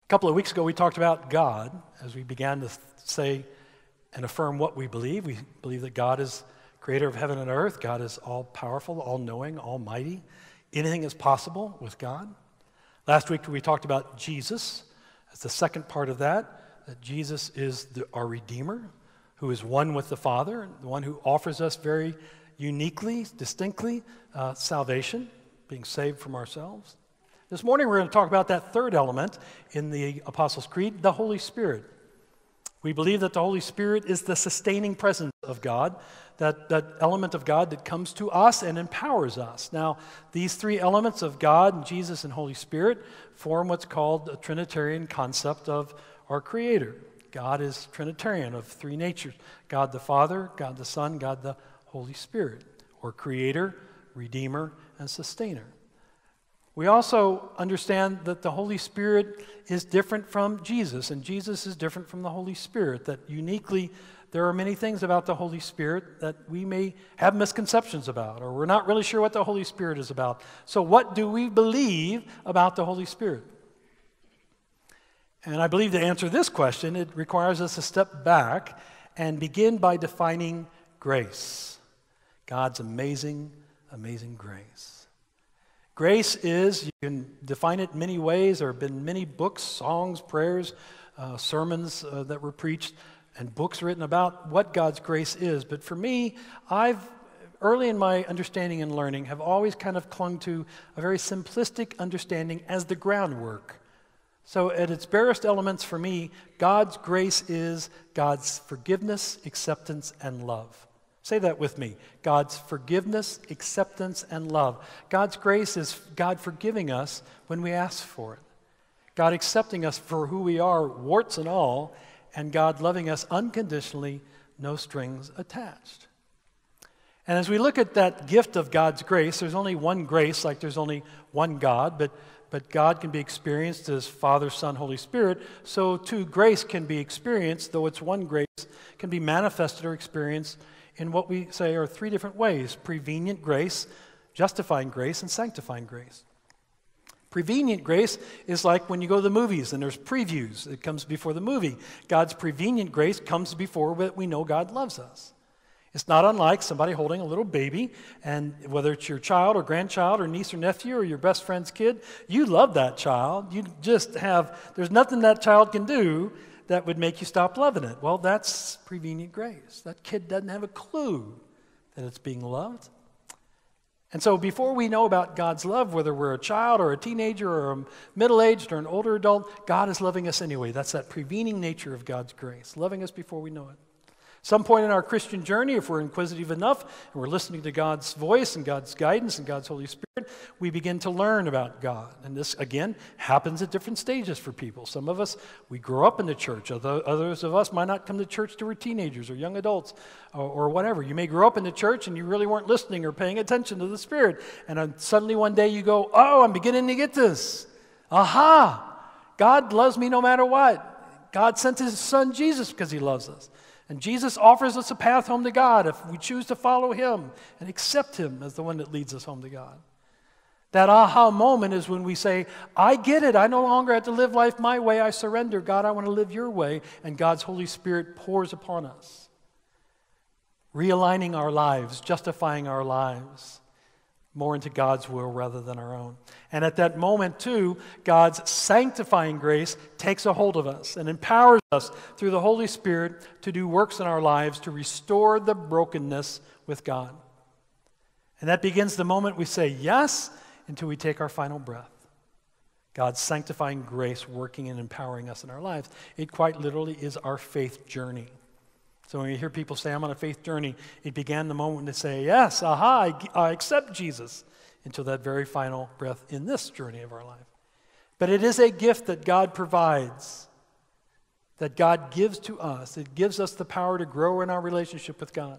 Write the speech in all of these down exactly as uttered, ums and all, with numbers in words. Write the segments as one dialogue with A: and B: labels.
A: A couple of weeks ago, we talked about God as we began to say and affirm what we believe. We believe that God is creator of heaven and earth. God is all-powerful, all-knowing, almighty. Anything is possible with God. Last week, we talked about Jesus as the second part of that, that Jesus is the, our Redeemer, who is one with the Father, the one who offers us very uniquely, distinctly, uh, salvation, being saved from ourselves. This morning, we're going to talk about that third element in the Apostles' Creed, the Holy Spirit. We believe that the Holy Spirit is the sustaining presence of God, that, that element of God that comes to us and empowers us. Now, these three elements of God, Jesus, and Holy Spirit form what's called a Trinitarian concept of our Creator. God is Trinitarian of three natures: God the Father, God the Son, God the Holy Spirit, or Creator, Redeemer, and Sustainer. We also understand that the Holy Spirit is different from Jesus, and Jesus is different from the Holy Spirit, that uniquely there are many things about the Holy Spirit that we may have misconceptions about, or we're not really sure what the Holy Spirit is about. So what do we believe about the Holy Spirit? And I believe to answer this question, it requires us to step back and begin by defining grace. God's amazing, amazing grace. Grace is, you can define it in many ways. There have been many books, songs, prayers, uh, sermons uh, that were preached, and books written about what God's grace is. But for me, I've, early in my understanding and learning, have always kind of clung to a very simplistic understanding as the groundwork. So at its barest elements for me, God's grace is God's forgiveness, acceptance, and love. Say that with me. God's forgiveness, acceptance, and love. God's grace is God forgiving us when we ask for it. God accepting us for who we are, warts and all, and God loving us unconditionally, no strings attached. And as we look at that gift of God's grace, there's only one grace, like there's only one God, but, but God can be experienced as Father, Son, Holy Spirit. So too, grace can be experienced, though it's one grace, can be manifested or experienced in what we say are three different ways: prevenient grace, justifying grace, and sanctifying grace. Prevenient grace is like when you go to the movies and there's previews. It comes before the movie. God's prevenient grace comes before we know God loves us. It's not unlike somebody holding a little baby, and whether it's your child or grandchild or niece or nephew or your best friend's kid, you love that child. You just have, there's nothing that child can do that would make you stop loving it. Well, that's prevenient grace. That kid doesn't have a clue that it's being loved. And so before we know about God's love, whether we're a child or a teenager or a middle-aged or an older adult, God is loving us anyway. That's that prevening nature of God's grace, loving us before we know it. Some point in our Christian journey, if we're inquisitive enough and we're listening to God's voice and God's guidance and God's Holy Spirit, we begin to learn about God. And this, again, happens at different stages for people. Some of us, we grow up in the church. Others of us might not come to church till we're teenagers or young adults or, or whatever. You may grow up in the church and you really weren't listening or paying attention to the Spirit. And then suddenly one day you go, oh, I'm beginning to get this. Aha! God loves me no matter what. God sent His Son Jesus because He loves us. And Jesus offers us a path home to God if we choose to follow Him and accept Him as the one that leads us home to God. That aha moment is when we say, I get it. I no longer have to live life my way. I surrender. God, I want to live your way. And God's Holy Spirit pours upon us, realigning our lives, justifying our lives more into God's will rather than our own. And at that moment, too, God's sanctifying grace takes a hold of us and empowers us through the Holy Spirit to do works in our lives to restore the brokenness with God. And that begins the moment we say yes until we take our final breath. God's sanctifying grace working and empowering us in our lives. It quite literally is our faith journey. So when you hear people say, I'm on a faith journey, it began the moment to say, yes, aha, I, I accept Jesus, until that very final breath in this journey of our life. But it is a gift that God provides, that God gives to us. It gives us the power to grow in our relationship with God.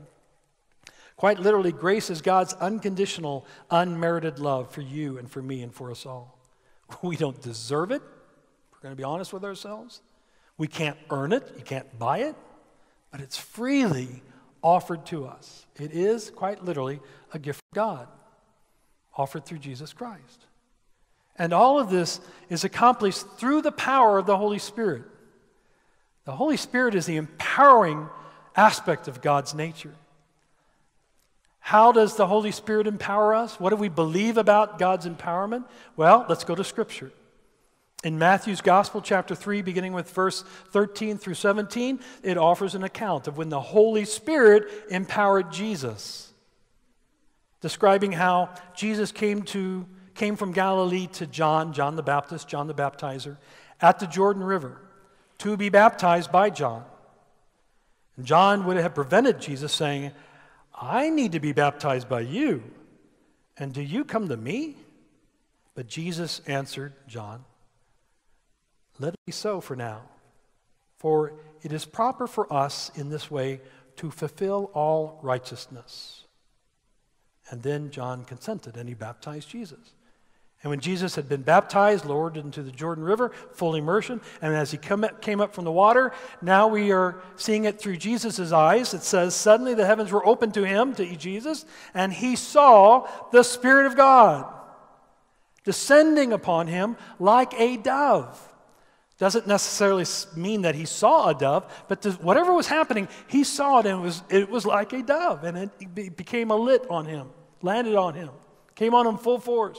A: Quite literally, grace is God's unconditional, unmerited love for you and for me and for us all. We don't deserve it. We're going to be honest with ourselves. We can't earn it. You can't buy it. But it's freely offered to us. It is, quite literally, a gift from God, offered through Jesus Christ. And all of this is accomplished through the power of the Holy Spirit. The Holy Spirit is the empowering aspect of God's nature. How does the Holy Spirit empower us? What do we believe about God's empowerment? Well, let's go to Scripture. In Matthew's Gospel, chapter three, beginning with verse thirteen through seventeen, it offers an account of when the Holy Spirit empowered Jesus, describing how Jesus came to came from Galilee to John, John the Baptist, John the Baptizer, at the Jordan River to be baptized by John. And John would have prevented Jesus, saying, I need to be baptized by you, and do you come to me? But Jesus answered John, let it be so for now, for it is proper for us in this way to fulfill all righteousness. And then John consented, and he baptized Jesus. And when Jesus had been baptized, lowered into the Jordan River, full immersion, and as he come up, came up from the water, now we are seeing it through Jesus' eyes. It says, suddenly the heavens were opened to him, to Jesus, and he saw the Spirit of God descending upon him like a dove. Doesn't necessarily mean that he saw a dove, but the, whatever was happening, he saw it, and it was, it was like a dove, and it be, became a lit on him, landed on him, came on him full force.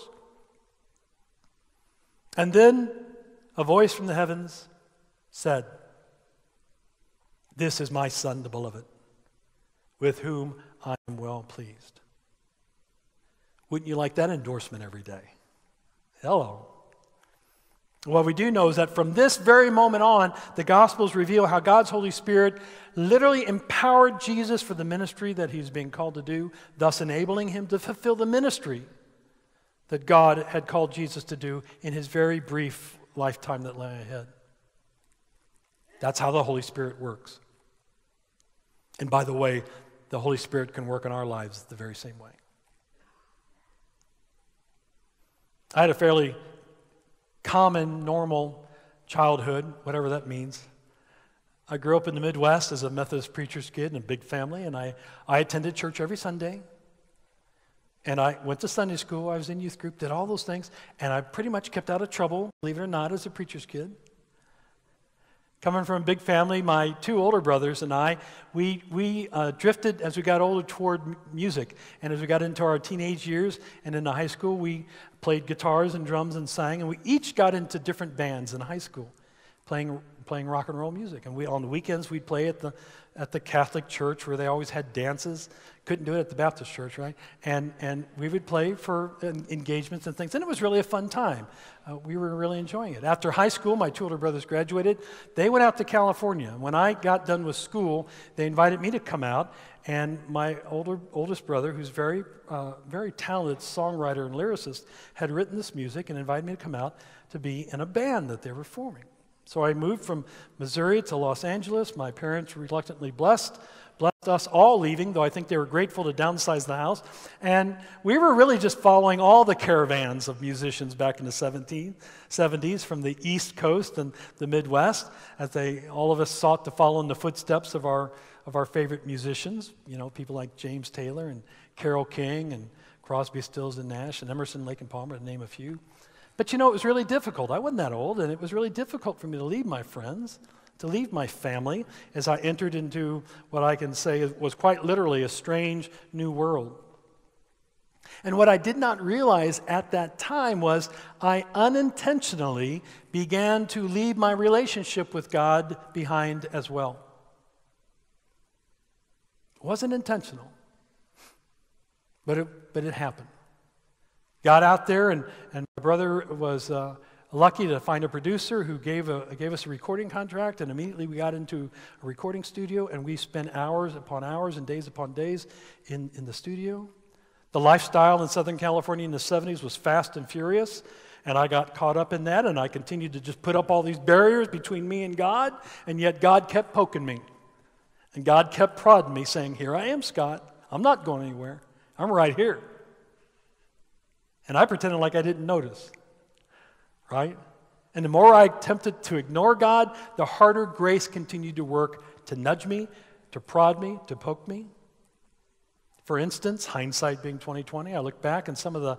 A: And then a voice from the heavens said, this is my Son, the beloved, with whom I am well pleased. Wouldn't you like that endorsement every day? Hello. What we do know is that from this very moment on, the Gospels reveal how God's Holy Spirit literally empowered Jesus for the ministry that he's being called to do, thus enabling him to fulfill the ministry that God had called Jesus to do in his very brief lifetime that lay ahead. That's how the Holy Spirit works. And by the way, the Holy Spirit can work in our lives the very same way. I had a fairly common, normal childhood, whatever that means. I grew up in the Midwest as a Methodist preacher's kid in a big family, and I, I attended church every Sunday. And I went to Sunday school, I was in youth group, did all those things, and I pretty much kept out of trouble, believe it or not, as a preacher's kid. Coming from a big family, my two older brothers and I, we, we uh, drifted as we got older toward m- music. And as we got into our teenage years and into high school, we played guitars and drums and sang, and we each got into different bands in high school, playing playing rock and roll music. And we on the weekends, we'd play at the at the Catholic church where they always had dances. Couldn't do it at the Baptist church, right? And and we would play for engagements and things. And it was really a fun time. Uh, we were really enjoying it. After high school, my two older brothers graduated. They went out to California. When I got done with school, they invited me to come out. And my older oldest brother, who's very, uh, very talented songwriter and lyricist, had written this music and invited me to come out to be in a band that they were forming. So I moved from Missouri to Los Angeles. My parents reluctantly blessed, blessed us all leaving, though I think they were grateful to downsize the house. And we were really just following all the caravans of musicians back in the seventies from the East Coast and the Midwest, as they all of us sought to follow in the footsteps of our of our favorite musicians, you know, people like James Taylor and Carole King and Crosby, Stills and Nash and Emerson, Lake and Palmer, to name a few. But you know, it was really difficult. I wasn't that old, and it was really difficult for me to leave my friends, to leave my family, as I entered into what I can say was quite literally a strange new world. And what I did not realize at that time was I unintentionally began to leave my relationship with God behind as well. It wasn't intentional, but it, but it happened. Got out there, and, and my brother was uh, lucky to find a producer who gave, a, gave us a recording contract, and immediately we got into a recording studio, and we spent hours upon hours and days upon days in, in the studio. The lifestyle in Southern California in the seventies was fast and furious, and I got caught up in that, and I continued to just put up all these barriers between me and God, and yet God kept poking me. And God kept prodding me, saying, here I am, Scott. I'm not going anywhere. I'm right here. And I pretended like I didn't notice, right? And the more I attempted to ignore God, the harder grace continued to work to nudge me, to prod me, to poke me. For instance, hindsight being twenty twenty, I look back and some of the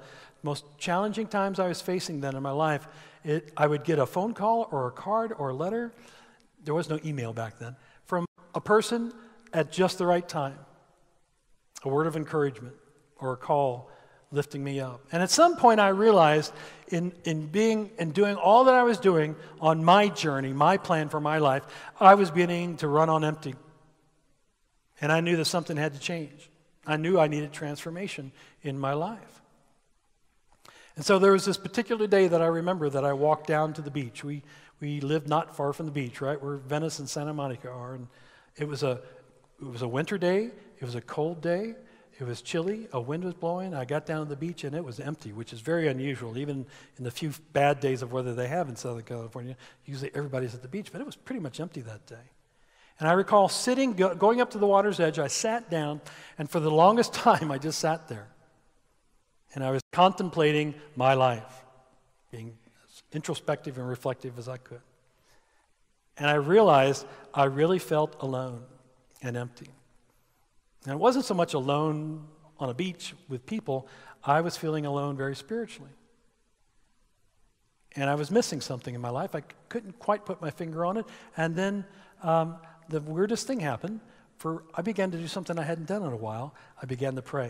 A: most challenging times I was facing then in my life, it, I would get a phone call or a card or a letter. There was no email back then. From a person at just the right time. A word of encouragement or a call lifting me up. And at some point I realized in, in being and doing all that I was doing on my journey, my plan for my life, I was beginning to run on empty. And I knew that something had to change. I knew I needed transformation in my life. And so there was this particular day that I remember that I walked down to the beach. We we lived not far from the beach, right? Where Venice and Santa Monica are. And it was a it was a winter day. It was a cold day. It was chilly. A wind was blowing. I got down to the beach and it was empty, which is very unusual, even in the few bad days of weather they have in Southern California. Usually everybody's at the beach, but it was pretty much empty that day. And I recall sitting, go, going up to the water's edge, I sat down, and for the longest time, I just sat there. And I was contemplating my life, being as introspective and reflective as I could. And I realized I really felt alone and empty. And it wasn't so much alone on a beach with people, I was feeling alone very spiritually. And I was missing something in my life. I couldn't quite put my finger on it. And then um, the weirdest thing happened. For I began to do something I hadn't done in a while. I began to pray.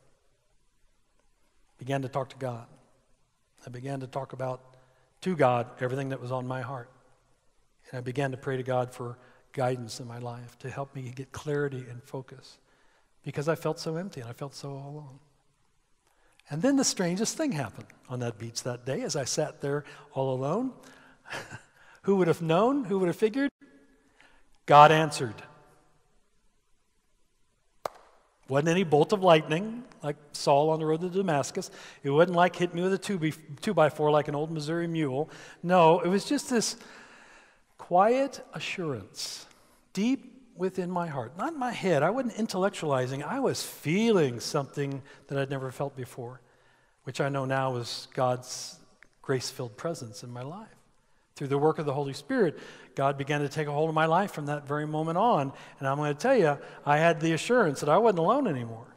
A: Began to talk to God. I began to talk about, to God, everything that was on my heart. And I began to pray to God for guidance in my life, to help me get clarity and focus. Because I felt so empty and I felt so all alone. And then the strangest thing happened on that beach that day as I sat there all alone. Who would have known? Who would have figured? God answered. Wasn't any bolt of lightning like Saul on the road to Damascus. It wasn't like hit me with a two, by, two by four like an old Missouri mule. No, it was just this quiet assurance deep within my heart. Not in my head. I wasn't intellectualizing. I was feeling something that I'd never felt before, which I know now was God's grace-filled presence in my life. Through the work of the Holy Spirit, God began to take a hold of my life from that very moment on. And I'm going to tell you, I had the assurance that I wasn't alone anymore.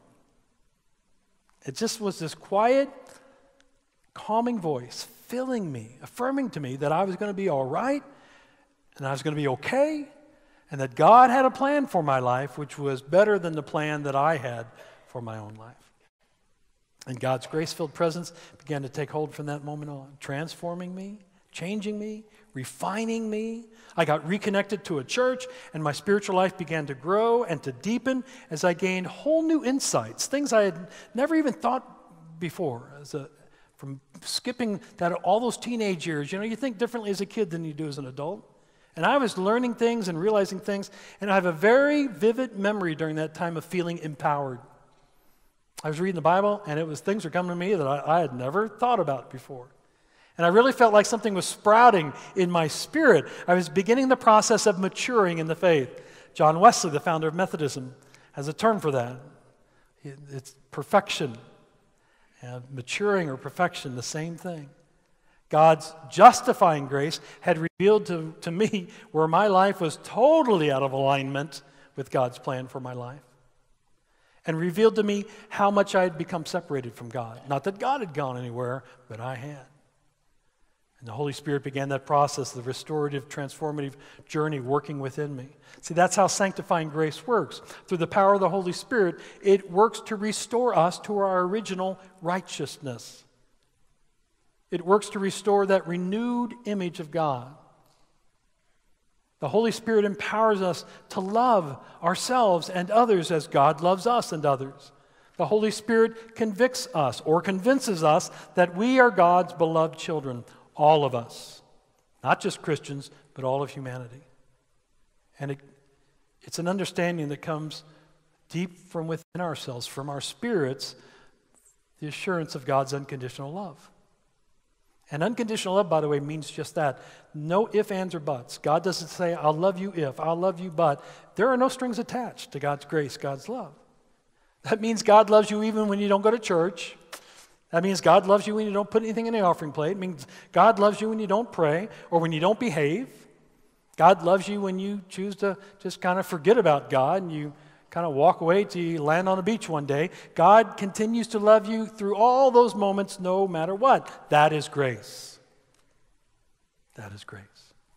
A: It just was this quiet, calming voice filling me, affirming to me that I was going to be all right, and I was going to be okay, and that God had a plan for my life, which was better than the plan that I had for my own life. And God's grace-filled presence began to take hold from that moment on, transforming me, changing me, refining me. I got reconnected to a church, and my spiritual life began to grow and to deepen as I gained whole new insights, things I had never even thought before. As a, from skipping that all those teenage years, you know, you think differently as a kid than you do as an adult. And I was learning things and realizing things, and I have a very vivid memory during that time of feeling empowered. I was reading the Bible, and it was things were coming to me that I, I had never thought about before. And I really felt like something was sprouting in my spirit. I was beginning the process of maturing in the faith. John Wesley, the founder of Methodism, has a term for that. It's perfection. And maturing or perfection, the same thing. God's justifying grace had revealed to, to me where my life was totally out of alignment with God's plan for my life. And revealed to me how much I had become separated from God. Not that God had gone anywhere, but I had. And the Holy Spirit began that process, the restorative, transformative journey working within me. See, that's how sanctifying grace works. Through the power of the Holy Spirit, it works to restore us to our original righteousness. It works to restore that renewed image of God. The Holy Spirit empowers us to love ourselves and others as God loves us and others. The Holy Spirit convicts us or convinces us that we are God's beloved children, all of us. Not just Christians, but all of humanity. And it, it's an understanding that comes deep from within ourselves, from our spirits, the assurance of God's unconditional love. And unconditional love, by the way, means just that. No ifs, ands, or buts. God doesn't say, I'll love you if, I'll love you but. There are no strings attached to God's grace, God's love. That means God loves you even when you don't go to church. That means God loves you when you don't put anything in the offering plate. It means God loves you when you don't pray or when you don't behave. God loves you when you choose to just kind of forget about God and you, kind of walk away till you land on a beach one day. God continues to love you through all those moments no matter what. That is grace. That is grace.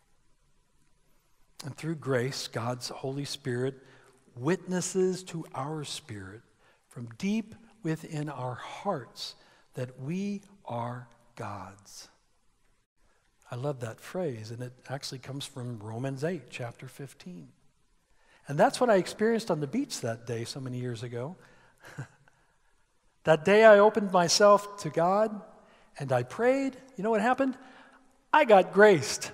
A: And through grace, God's Holy Spirit witnesses to our spirit from deep within our hearts that we are God's. I love that phrase, and it actually comes from Romans eight, chapter fifteen. And that's what I experienced on the beach that day so many years ago. That day I opened myself to God and I prayed. You know what happened? I got graced.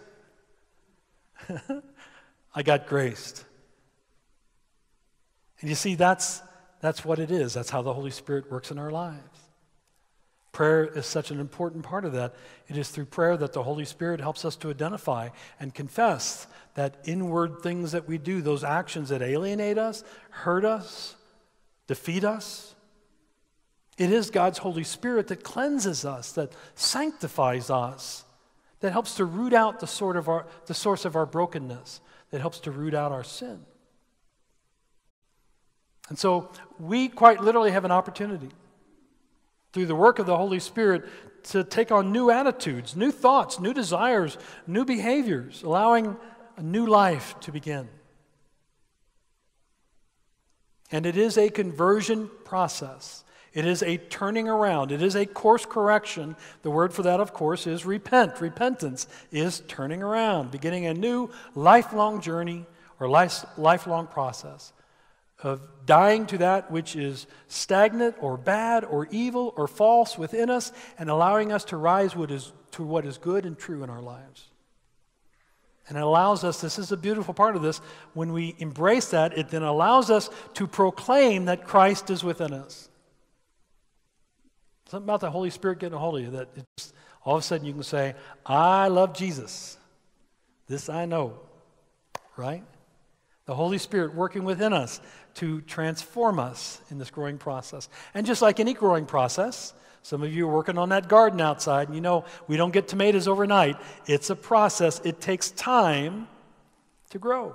A: I got graced. And you see, that's, that's what it is. That's how the Holy Spirit works in our lives. Prayer is such an important part of that. It is through prayer that the Holy Spirit helps us to identify and confess that inward things that we do, those actions that alienate us, hurt us, defeat us. It is God's Holy Spirit that cleanses us, that sanctifies us, that helps to root out the sort of our, the source of our brokenness, that helps to root out our sin. And so we quite literally have an opportunity through the work of the Holy Spirit to take on new attitudes, new thoughts, new desires, new behaviors, allowing a new life to begin. And it is a conversion process. It is a turning around. It is a course correction. The word for that, of course, is repent. Repentance is turning around, beginning a new lifelong journey or life, lifelong process of dying to that which is stagnant or bad or evil or false within us and allowing us to rise what is, to what is good and true in our lives. And it allows us, this is a beautiful part of this, when we embrace that, it then allows us to proclaim that Christ is within us. Something about the Holy Spirit getting a hold of you that it's, all of a sudden you can say, I love Jesus. This I know, right? The Holy Spirit working within us to transform us in this growing process. And just like any growing process, some of you are working on that garden outside, and you know we don't get tomatoes overnight. It's a process. It takes time to grow.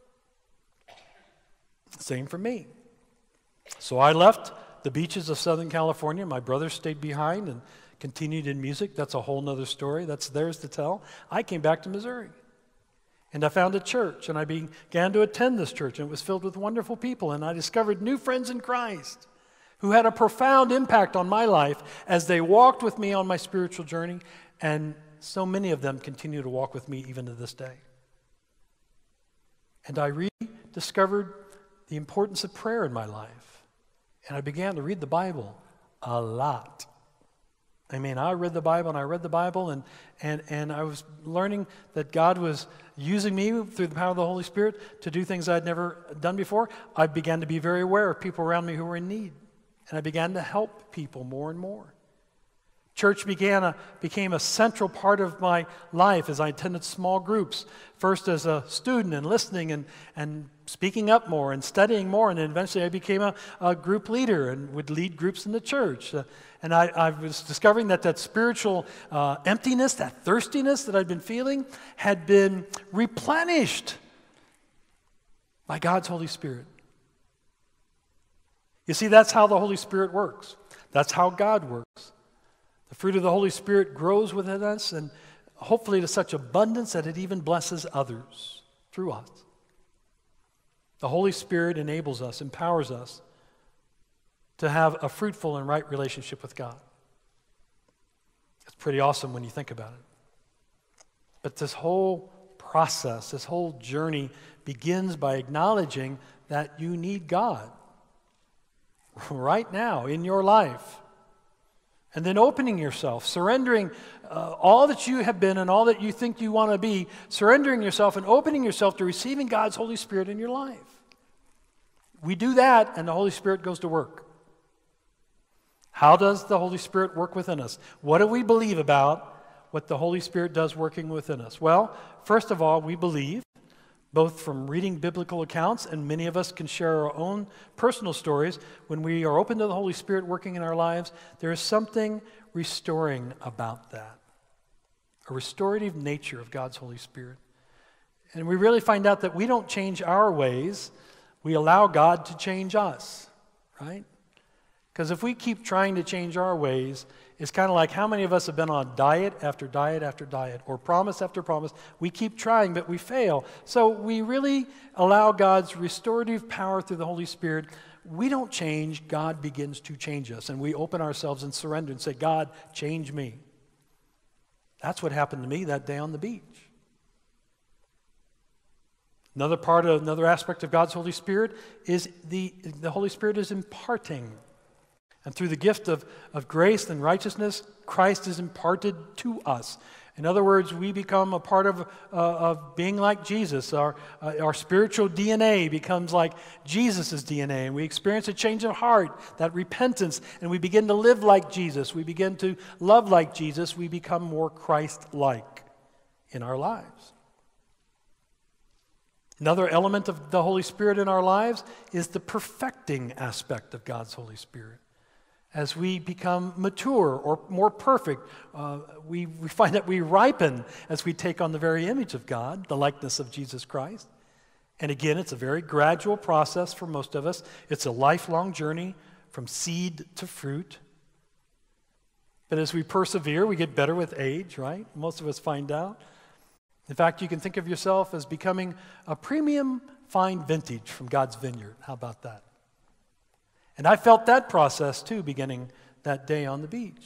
A: Same for me. So I left the beaches of Southern California. My brother stayed behind and continued in music. That's a whole nother story. That's theirs to tell. I came back to Missouri. And I found a church, and I began to attend this church, and it was filled with wonderful people, and I discovered new friends in Christ who had a profound impact on my life as they walked with me on my spiritual journey, and so many of them continue to walk with me even to this day. And I rediscovered the importance of prayer in my life, and I began to read the Bible a lot. I mean, I read the Bible and I read the Bible and, and, and I was learning that God was using me through the power of the Holy Spirit to do things I'd never done before. I began to be very aware of people around me who were in need. And I began to help people more and more. Church began a, became a central part of my life as I attended small groups, first as a student and listening and, and speaking up more and studying more, and then eventually I became a, a group leader and would lead groups in the church. Uh, and I, I was discovering that that spiritual uh, emptiness, that thirstiness that I'd been feeling had been replenished by God's Holy Spirit. You see, that's how the Holy Spirit works. That's how God works. The fruit of the Holy Spirit grows within us, and hopefully to such abundance that it even blesses others through us. The Holy Spirit enables us, empowers us to have a fruitful and right relationship with God. It's pretty awesome when you think about it. But this whole process, this whole journey begins by acknowledging that you need God right now in your life. And then opening yourself, surrendering uh, all that you have been and all that you think you want to be, surrendering yourself and opening yourself to receiving God's Holy Spirit in your life. We do that, and the Holy Spirit goes to work. How does the Holy Spirit work within us? What do we believe about what the Holy Spirit does working within us? Well, first of all, we believe, both from reading biblical accounts, and many of us can share our own personal stories, when we are open to the Holy Spirit working in our lives, there is something restoring about that. A restorative nature of God's Holy Spirit. And we really find out that we don't change our ways, we allow God to change us, right? Because if we keep trying to change our ways, it's kind of like how many of us have been on diet after diet after diet, or promise after promise. We keep trying, but we fail. So we really allow God's restorative power through the Holy Spirit. We don't change, God begins to change us. And we open ourselves and surrender and say, God, change me. That's what happened to me that day on the beach. Another part of, another aspect of God's Holy Spirit is the, the Holy Spirit is imparting. And through the gift of, of grace and righteousness, Christ is imparted to us. In other words, we become a part of, uh, of being like Jesus. Our, uh, our spiritual D N A becomes like Jesus' D N A. And we experience a change of heart, that repentance, and we begin to live like Jesus. We begin to love like Jesus. We become more Christ-like in our lives. Another element of the Holy Spirit in our lives is the perfecting aspect of God's Holy Spirit. As we become mature or more perfect, uh, we, we find that we ripen as we take on the very image of God, the likeness of Jesus Christ. And again, it's a very gradual process for most of us. It's a lifelong journey from seed to fruit. But as we persevere, we get better with age, right? Most of us find out. In fact, you can think of yourself as becoming a premium fine vintage from God's vineyard. How about that? And I felt that process too, beginning that day on the beach.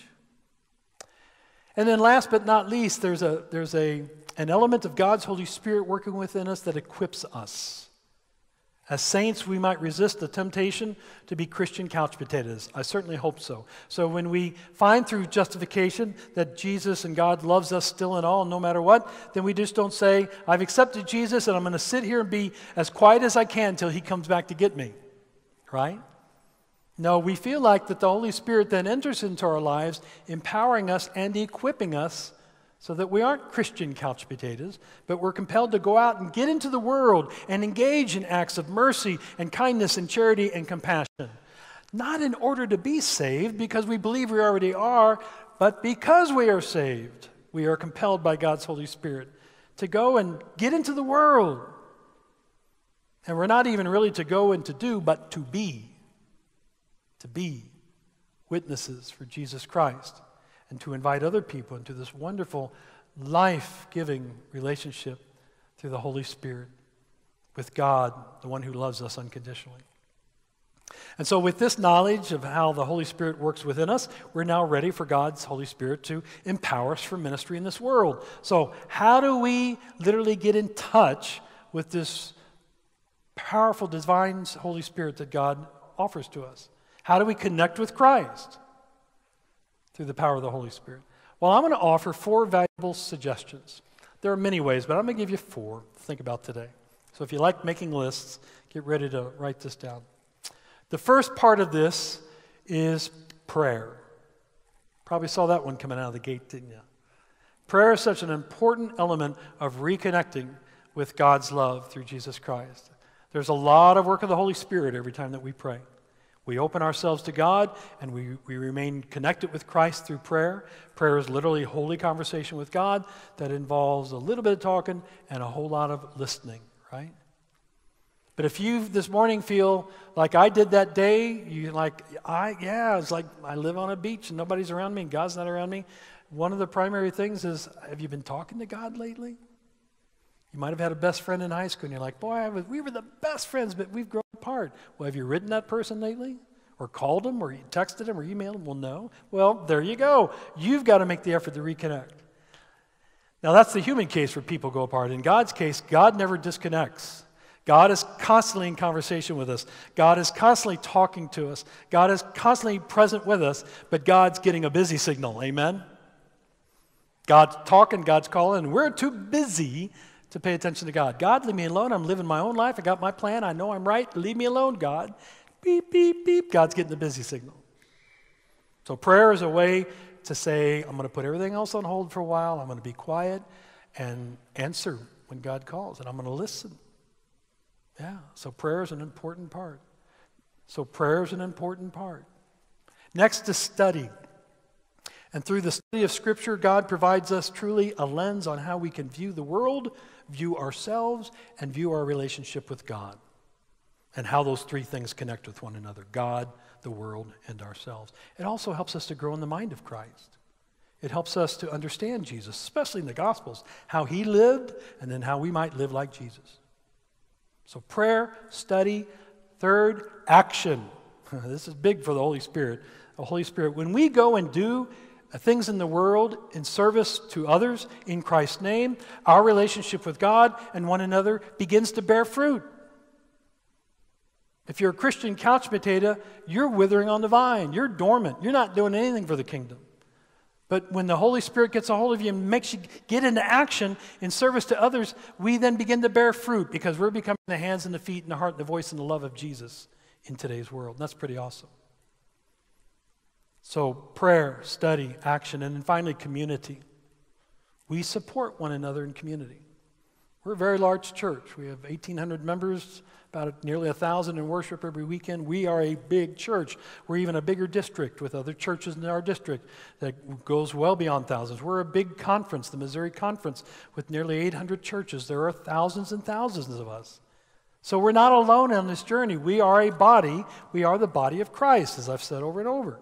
A: And then last but not least, there's a there's a an element of God's Holy Spirit working within us that equips us. As saints, we might resist the temptation to be Christian couch potatoes. I certainly hope so. So when we find through justification that Jesus and God loves us still and all, no matter what, then we just don't say, I've accepted Jesus and I'm going to sit here and be as quiet as I can until he comes back to get me. Right? No, we feel like that the Holy Spirit then enters into our lives, empowering us and equipping us so that we aren't Christian couch potatoes, but we're compelled to go out and get into the world and engage in acts of mercy and kindness and charity and compassion. Not in order to be saved because we believe we already are, but because we are saved, we are compelled by God's Holy Spirit to go and get into the world. And we're not even really to go and to do, but to be. To be witnesses for Jesus Christ and to invite other people into this wonderful, life-giving relationship through the Holy Spirit with God, the one who loves us unconditionally. And so with this knowledge of how the Holy Spirit works within us, we're now ready for God's Holy Spirit to empower us for ministry in this world. So how do we literally get in touch with this powerful, divine Holy Spirit that God offers to us? How do we connect with Christ? Through the power of the Holy Spirit. Well, I'm going to offer four valuable suggestions. There are many ways, but I'm going to give you four to think about today. So if you like making lists, get ready to write this down. The first part of this is prayer. Probably saw that one coming out of the gate, didn't you? Prayer is such an important element of reconnecting with God's love through Jesus Christ. There's a lot of work of the Holy Spirit every time that we pray. We open ourselves to God, and we, we remain connected with Christ through prayer. Prayer is literally holy conversation with God that involves a little bit of talking and a whole lot of listening, right? But if you this morning feel like I did that day, you like, I yeah, it's like I live on a beach and nobody's around me and God's not around me. One of the primary things is, have you been talking to God lately? You might have had a best friend in high school, and you're like, boy, I was, we were the best friends, but we've grown apart. Well, have you written that person lately? Or called them, or you texted them, or emailed them? Well, no. Well, there you go. You've got to make the effort to reconnect. Now, that's the human case where people go apart. In God's case, God never disconnects. God is constantly in conversation with us. God is constantly talking to us. God is constantly present with us, but God's getting a busy signal. Amen? God's talking, God's calling, and we're too busy to pay attention to God. God, leave me alone. I'm living my own life. I got my plan. I know I'm right. Leave me alone, God. Beep, beep, beep. God's getting the busy signal. So prayer is a way to say, I'm going to put everything else on hold for a while. I'm going to be quiet and answer when God calls, and I'm going to listen. Yeah, so prayer is an important part. So prayer is an important part. Next is study. And through the study of Scripture, God provides us truly a lens on how we can view the world, view ourselves, and view our relationship with God. and how those three things connect with one another: God, the world, and ourselves. It also helps us to grow in the mind of Christ. It helps us to understand Jesus, especially in the Gospels, how he lived and then how we might live like Jesus. So prayer, study, third, action. This is big for the Holy Spirit. The Holy Spirit, when we go and do things in the world in service to others in Christ's name, our relationship with God and one another begins to bear fruit. If you're a Christian couch potato, you're withering on the vine. You're dormant. You're not doing anything for the kingdom. But when the Holy Spirit gets a hold of you and makes you get into action in service to others, we then begin to bear fruit because we're becoming the hands and the feet and the heart and the voice and the love of Jesus in today's world. And that's pretty awesome. So prayer, study, action, and then finally community. We support one another in community. We're a very large church. We have eighteen hundred members, about nearly one thousand in worship every weekend. We are a big church. We're even a bigger district with other churches in our district that goes well beyond thousands. We're a big conference, the Missouri Conference, with nearly eight hundred churches. There are thousands and thousands of us. So we're not alone on this journey. We are a body. We are the body of Christ, as I've said over and over.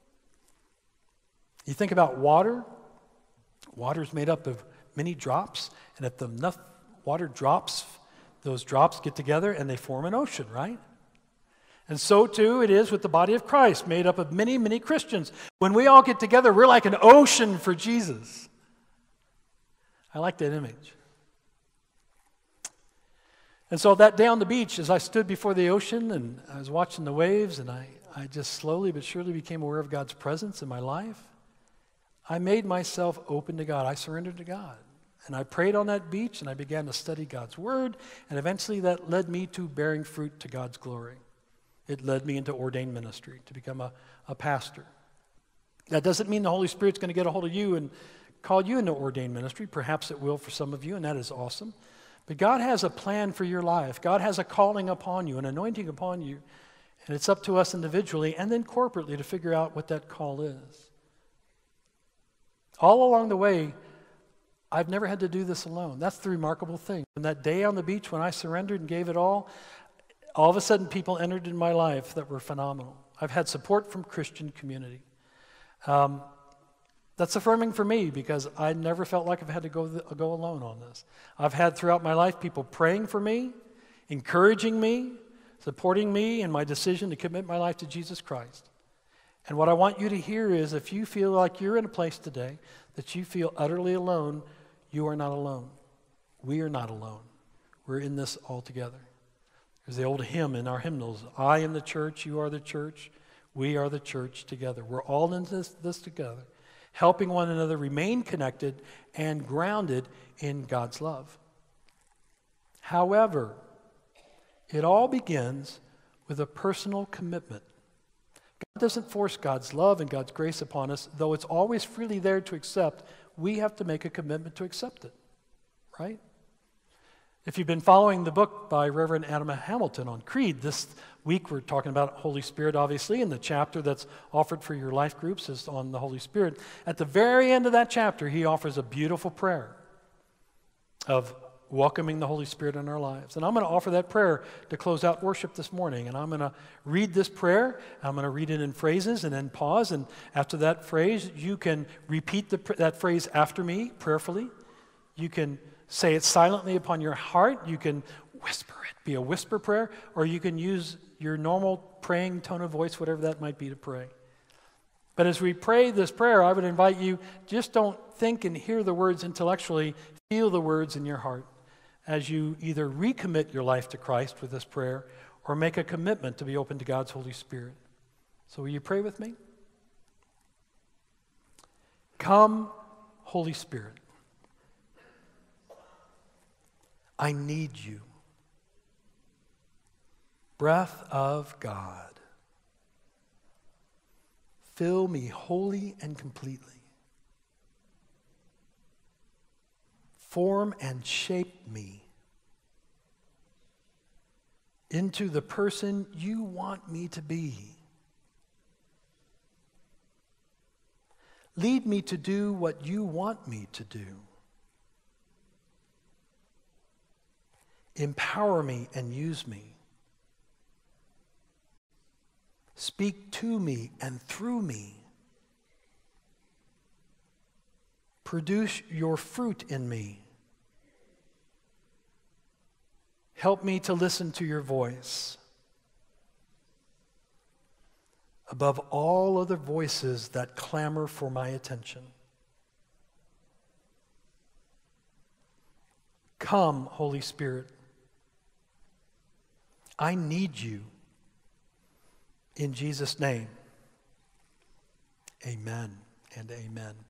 A: You think about water. Water is made up of many drops, and if enough water drops, those drops get together and they form an ocean, right? And so too it is with the body of Christ, made up of many, many Christians. When we all get together, we're like an ocean for Jesus. I like that image. And so that day on the beach, as I stood before the ocean and I was watching the waves, and I, I just slowly but surely became aware of God's presence in my life, I made myself open to God. I surrendered to God. And I prayed on that beach, and I began to study God's Word, and eventually that led me to bearing fruit to God's glory. It led me into ordained ministry, to become a, a pastor. That doesn't mean the Holy Spirit's going to get a hold of you and call you into ordained ministry. Perhaps it will for some of you, and that is awesome. But God has a plan for your life. God has a calling upon you, an anointing upon you, and it's up to us individually and then corporately to figure out what that call is. All along the way, I've never had to do this alone. That's the remarkable thing. And that day on the beach when I surrendered and gave it all, all of a sudden people entered in my life that were phenomenal. I've had support from Christian community. Um, that's affirming for me because I never felt like I've had to go, th- go alone on this. I've had throughout my life people praying for me, encouraging me, supporting me in my decision to commit my life to Jesus Christ. And what I want you to hear is if you feel like you're in a place today that you feel utterly alone, you are not alone. We are not alone. We're in this all together. There's the old hymn in our hymnals, I am the church, you are the church, we are the church together. We're all in this, this together, helping one another remain connected and grounded in God's love. However, it all begins with a personal commitment. God doesn't force God's love and God's grace upon us, though it's always freely there to accept. We have to make a commitment to accept it, right? If you've been following the book by Reverend Adam Hamilton on Creed, this week we're talking about Holy Spirit, obviously, and the chapter that's offered for your life groups is on the Holy Spirit. At the very end of that chapter, he offers a beautiful prayer of welcoming the Holy Spirit in our lives. And I'm going to offer that prayer to close out worship this morning. And I'm going to read this prayer. I'm going to read it in phrases and then pause. And after that phrase, you can repeat the, that phrase after me prayerfully. You can say it silently upon your heart. You can whisper it, be a whisper prayer, or you can use your normal praying tone of voice, whatever that might be to pray. But as we pray this prayer, I would invite you, just don't think and hear the words intellectually, feel the words in your heart as you either recommit your life to Christ with this prayer or make a commitment to be open to God's Holy Spirit. So will you pray with me? Come, Holy Spirit. I need you. Breath of God. Fill me wholly and completely. Form and shape me into the person you want me to be. Lead me to do what you want me to do. Empower me and use me Speak to me and through me. Produce your fruit in me. Help me to listen to your voice above all other voices that clamor for my attention. Come, Holy Spirit. I need you. In Jesus' name, amen and amen.